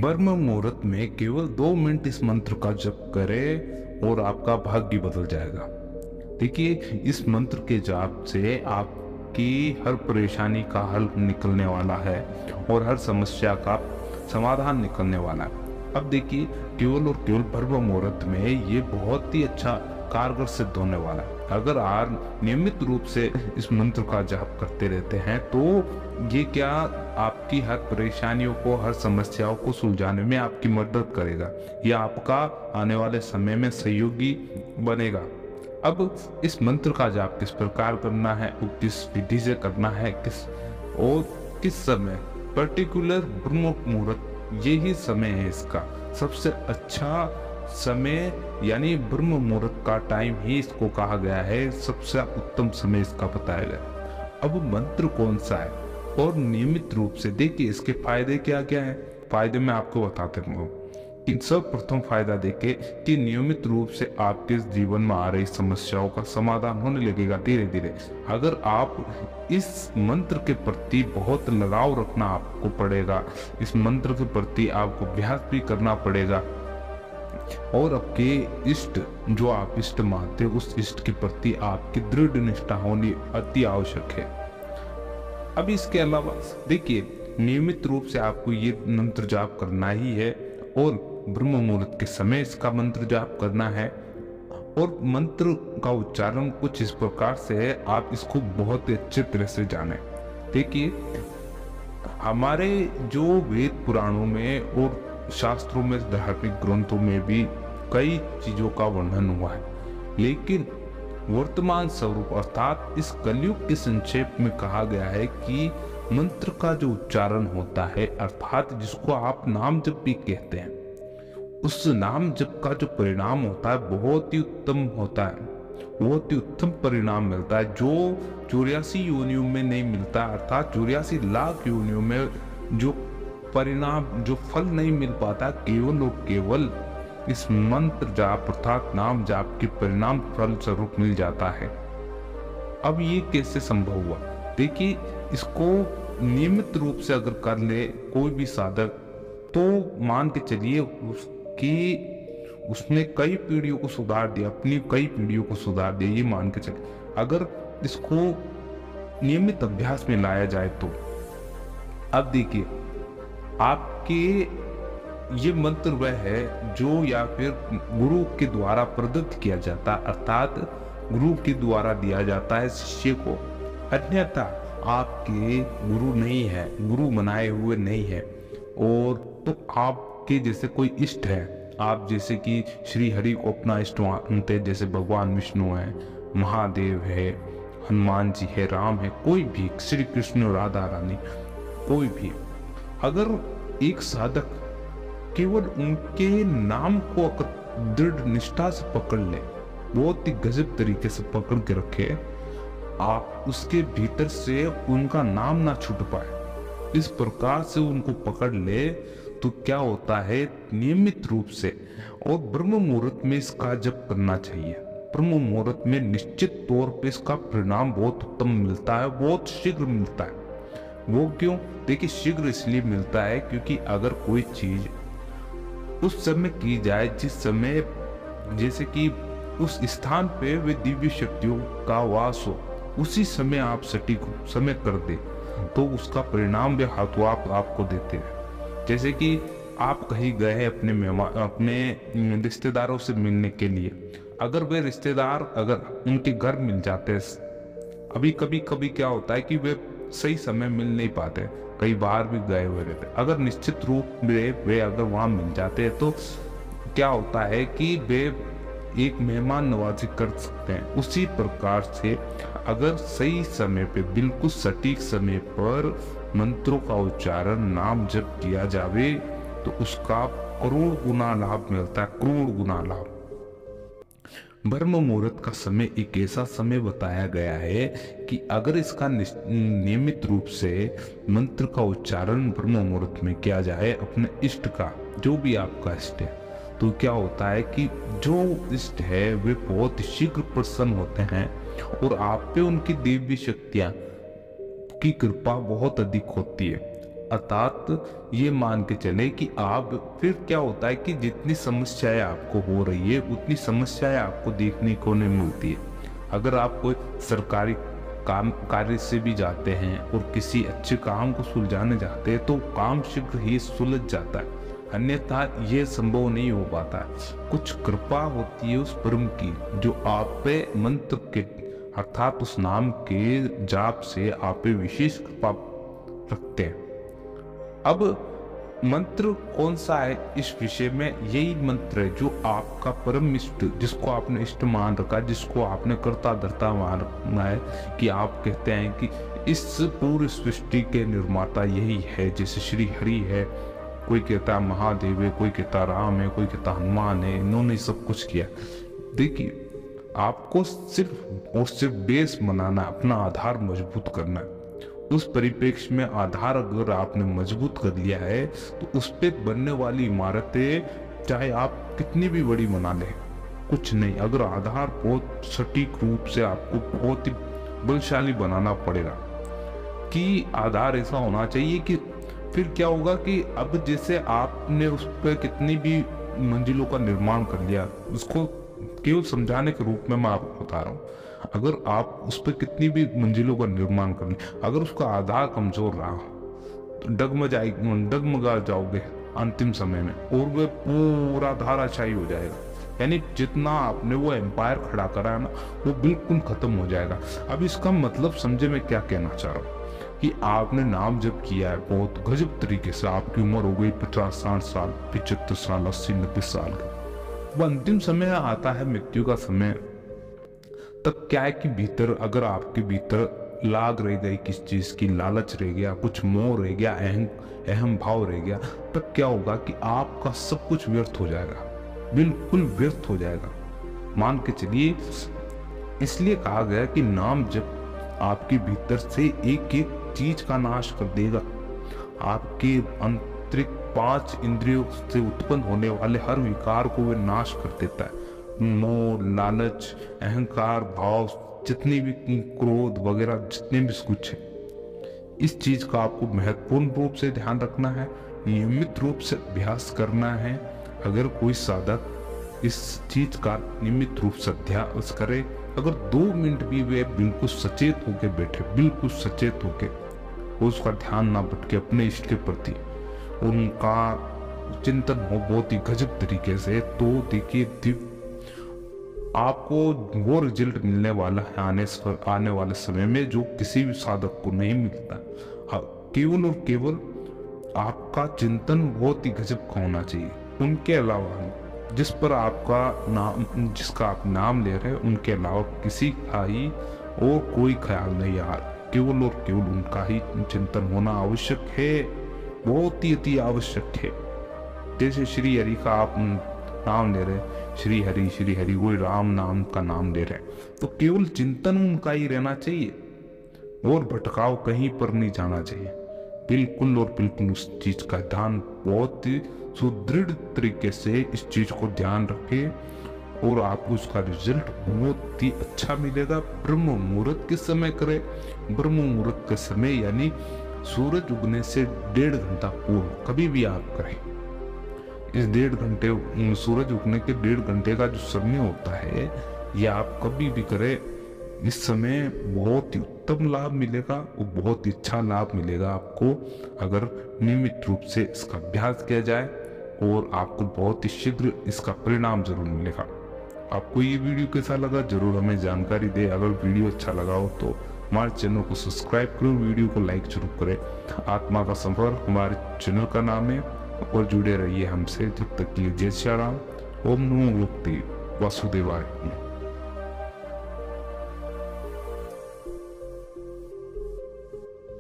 ब्रह्म मुहूर्त में केवल 2 मिनट इस मंत्र का जप करें और आपका भाग्य बदल जाएगा। देखिए, इस मंत्र के जाप से आपकी हर परेशानी का हल निकलने वाला है और हर समस्या का समाधान निकलने वाला है। अब देखिए, केवल और केवल ब्रह्म मुहूर्त में ये बहुत ही अच्छा कारगर सिद्ध होने वाला है। अगर आप नियमित रूप से इस मंत्र का जाप करते रहते हैं तो ये क्या आपकी हर परेशानियों को, हर समस्याओं को सुलझाने में आपकी मदद करेगा। यह आपका आने वाले समय में सहयोगी बनेगा। अब इस मंत्र का जाप किस प्रकार करना है, किस विधि से करना है, किस समय, पर्टिकुलर ब्रह्म मुहूर्त यही समय है इसका सबसे अच्छा समय, यानी ब्रह्म मुहूर्त का टाइम ही इसको कहा गया है, सबसे उत्तम समय इसका बताया गया। अब मंत्र कौन सा है और नियमित रूप से देखिए इसके फायदे क्या क्या है। फायदे मैं आपको बताते रहूँ। सर्वप्रथम फायदा देखे कि नियमित रूप से आपके जीवन में आ रही समस्याओं का समाधान होने लगेगा धीरे धीरे। अगर आप इस मंत्र के प्रति बहुत लगाव रखना आपको पड़ेगा, इस मंत्र के प्रति आपको अभ्यास भी करना पड़ेगा और आपके इष्ट, जो आप इष्ट मानते हो, उस इष्ट के प्रति आपकी दृढ़ निष्ठा होनी अति आवश्यक है। अब इसके अलावा देखिए, नियमित रूप से आपको ये मंत्र जाप करना ही है और ब्रह्म मुहूर्त के समय इसका मंत्र जाप करना है। और मंत्र का उच्चारण कुछ इस प्रकार से है, आप इसको बहुत ही अच्छे तरह से जाने। देखिए, हमारे जो वेद पुराणों में और शास्त्रों में, धार्मिक ग्रंथों में भी कई चीजों का वर्णन हुआ है, लेकिन वर्तमान स्वरूप अर्थात इस कलयुग के संक्षेप में कहा गया है कि मंत्र का जो उच्चारण होता है, अर्थात जिसको आप नाम जप भी कहते हैं, उस नाम जप का जो परिणाम होता है बहुत ही उत्तम होता है, बहुत ही उत्तम परिणाम मिलता है जो 84 योनियों में नहीं मिलता। अर्थात 84 लाख योनियों में जो परिणाम, जो फल नहीं मिल पाता, केवल और केवल इस मंत्र जाप अर्थात नाम जाप के परिणाम फल स्वरूप मिल जाता है। अब ये कैसे संभव हुआ? देखिए, इसको नियमित रूप से अगर कर ले कोई भी साधक, तो मान के चलिए उसने कई पीढ़ियों को सुधार दिया, अपनी कई पीढ़ियों को सुधार दिया, ये मान के चलिए। अगर इसको नियमित अभ्यास में लाया जाए तो अब देखिए, आपके ये मंत्र वह है जो या फिर गुरु के द्वारा प्रदत्त किया जाता, अर्थात गुरु के द्वारा दिया जाता है शिष्य को। अन्यथा आपके गुरु नहीं है, गुरु बनाए हुए नहीं है। और तो आपके जैसे कोई इष्ट है, आप जैसे कि श्री हरि को अपना इष्ट मानते, जैसे भगवान विष्णु है, महादेव है, हनुमान जी है, राम है, कोई भी, श्री कृष्ण, राधा रानी, कोई भी, अगर एक साधक केवल उनके नाम को दृढ़ निष्ठा से पकड़ ले, बहुत ही गजब तरीके से पकड़ के रखे, आप उसके भीतर से उनका नाम ना छूट पाए, इस प्रकार से उनको पकड़ ले, तो क्या होता है, नियमित रूप से और ब्रह्म मुहूर्त में इसका जप करना चाहिए। ब्रह्म मुहूर्त में निश्चित तौर पे इसका परिणाम बहुत उत्तम मिलता है, बहुत शीघ्र मिलता है। वो क्यों? देखिए, शीघ्र इसलिए मिलता है क्योंकि अगर कोई चीज उस समय की जाए जिस समय, जैसे कि उस स्थान पे वे दिव्य शक्तियों का वास हो, उसी समय आप सटीक समय कर दे, तो उसका परिणाम वे हाथों आपको देते हैं। जैसे कि आप कहीं गए अपने मेहमान, अपने रिश्तेदारों से मिलने के लिए, अगर वे रिश्तेदार अगर उनके घर मिल जाते हैं, अभी कभी कभी क्या होता है कि वे सही समय मिल नहीं पाते, कई बार भी गए हुए रहते, अगर निश्चित रूप में वे अगर वहां मिल जाते हैं तो क्या होता है कि वे एक मेहमान नवाजी कर सकते हैं। उसी प्रकार से अगर सही समय पे, बिल्कुल सटीक समय पर मंत्रों का उच्चारण, नाम जप किया जावे, तो उसका करोड़ गुना लाभ मिलता है, करोड़ गुना लाभ। ब्रह्म मुहूर्त का समय एक ऐसा समय बताया गया है कि अगर इसका नियमित रूप से मंत्र का उच्चारण ब्रह्म मुहूर्त में किया जाए अपने इष्ट का, जो भी आपका इष्ट है, तो क्या होता है कि जो इष्ट है वे बहुत शीघ्र प्रसन्न होते हैं और आप पे उनकी दिव्य शक्तियां की कृपा बहुत अधिक होती है। अर्थात ये मान के चले कि आप फिर क्या होता है कि जितनी समस्याएं आपको हो रही है उतनी समस्याएं आपको देखने को नहीं मिलती है। अगर आप कोई सरकारी काम कार्य से भी जाते हैं और किसी अच्छे काम को सुलझाने जाते हैं तो काम शीघ्र ही सुलझ जाता है, अन्यथा ये संभव नहीं हो पाता है। कुछ कृपा होती है उस परम की जो आप पे मंत्र के अर्थात उस नाम के जाप से आप पे विशेष कृपा रखते हैं। अब मंत्र कौन सा है इस विषय में, यही मंत्र है जो आपका परम इष्ट, जिसको आपने इष्ट मान रखा, जिसको आपने कर्ता धर्ता माना है, कि आप कहते हैं कि इस पूरी सृष्टि के निर्माता यही है। जैसे श्री हरि है, कोई कहता है महादेव है, कोई कहता राम है, कोई कहता हनुमान है, इन्होंने सब कुछ किया। देखिए, आपको सिर्फ और सिर्फ बेस बनाना, अपना आधार मजबूत करना है। उस परिप्रेक्ष्य में आधार अगर आपने मजबूत कर लिया है तो उस पे बनने वाली इमारतें चाहे आप कितनी भी बड़ी बना लें, कुछ नहीं। अगर आधार बहुत सटीक रूप से आपको बहुत ही बलशाली बनाना पड़ेगा कि आधार ऐसा होना चाहिए कि फिर क्या होगा कि अब जैसे आपने उस पर कितनी भी मंजिलों का निर्माण कर लिया, उसको केवल समझाने के रूप में मैं आपको बता रहा हूँ। अगर आप उस पर कितनी भी मंजिलों का निर्माण कर लें, अगर उसका आधार कमजोर रहा तो डगमगा जाओगे अंतिम समय में और वह पूरा धाराशायी हो जाएगा। यानी जितना आपने वो एम्पायर खड़ा करा है ना, वो बिल्कुल खत्म हो जाएगा। अब इसका मतलब समझे मैं क्या कहना चाह रहा हूँ कि आपने नाम जब किया है बहुत गजब तरीके से, आपकी उम्र हो गई 50-60 साल, 75 साल, 80-90 साल की, वो अंतिम समय आता है मृत्यु का समय, तब क्या है कि भीतर अगर आपके भीतर लाग रह गई, किस चीज की लालच रह गया, कुछ मोह रह गया, अहम भाव रह गया, तब क्या होगा कि आपका सब कुछ व्यर्थ हो जाएगा, बिल्कुल व्यर्थ हो जाएगा। मान के चलिए, इसलिए कहा गया कि नाम जब आपके भीतर से एक एक चीज का नाश कर देगा, आपके आंतरिक 5 इंद्रियों से उत्पन्न होने वाले हर विकार को वह नाश कर देता है। मोह, लालच, अहंकार भाव, जितनी भी क्रोध वगैरह, जितने भी कुछ है, इस चीज का आपको महत्वपूर्ण रूप से ध्यान रखना है, नियमित रूप से अभ्यास करना है। अगर कोई साधक इस चीज का नियमित रूप से अभ्यास करे, अगर 2 मिनट भी वे बिल्कुल सचेत होके बैठे, बिल्कुल सचेत होके, उसका ध्यान ना भटके अपने इष्ट के प्रति, उनका चिंतन हो बहुत ही गजब तरीके से, तो देखिए आपको वो रिजल्ट मिलने वाला है आने वाले समय में जो किसी भी साधक को नहीं मिलता। केवल और केवल आपका चिंतन बहुत ही गजब का होना चाहिए। उनके अलावा जिस पर आपका नाम, जिसका आप नाम ले रहे हैं, उनके अलावा किसी का ही और कोई ख्याल नहीं यार, केवल और केवल उनका ही चिंतन होना आवश्यक है, बहुत ही अति आवश्यक है। जैसे श्री हरि का आप नाम ले रहे, श्री हरि, कोई राम नाम का नाम ले रहे, तो केवल चिंतन उनका ही रहना चाहिए और भटकाव कहीं पर नहीं जाना चाहिए। बिल्कुल और बिल्कुल उस चीज का ध्यान बहुत ही सुदृढ़ तरीके से इस चीज को ध्यान रखें और आपको उसका रिजल्ट बहुत ही अच्छा मिलेगा। ब्रह्म मुहूर्त के समय करें, ब्रह्म मुहूर्त के समय यानी सूरज उगने से 1.5 घंटा पूर्व कभी भी आप करें। इस 1.5 घंटे, सूरज उगने के 1.5 घंटे का जो समय होता है, ये आप कभी भी करें, इस समय बहुत ही उत्तम लाभ मिलेगा और बहुत ही अच्छा लाभ मिलेगा आपको अगर नियमित रूप से इसका अभ्यास किया जाए, और आपको बहुत ही शीघ्र इसका परिणाम जरूर मिलेगा। आपको ये वीडियो कैसा लगा जरूर हमें जानकारी दे। अगर वीडियो अच्छा लगा हो तो हमारे चैनल को सब्सक्राइब करो, वीडियो को लाइक जरूर करें। आत्मा का सफर हमारे चैनल का नाम है, और जुड़े रहिए हमसे। जब तक के लिए जय श्री राम, ओम नमो भगवते वासुदेवाय।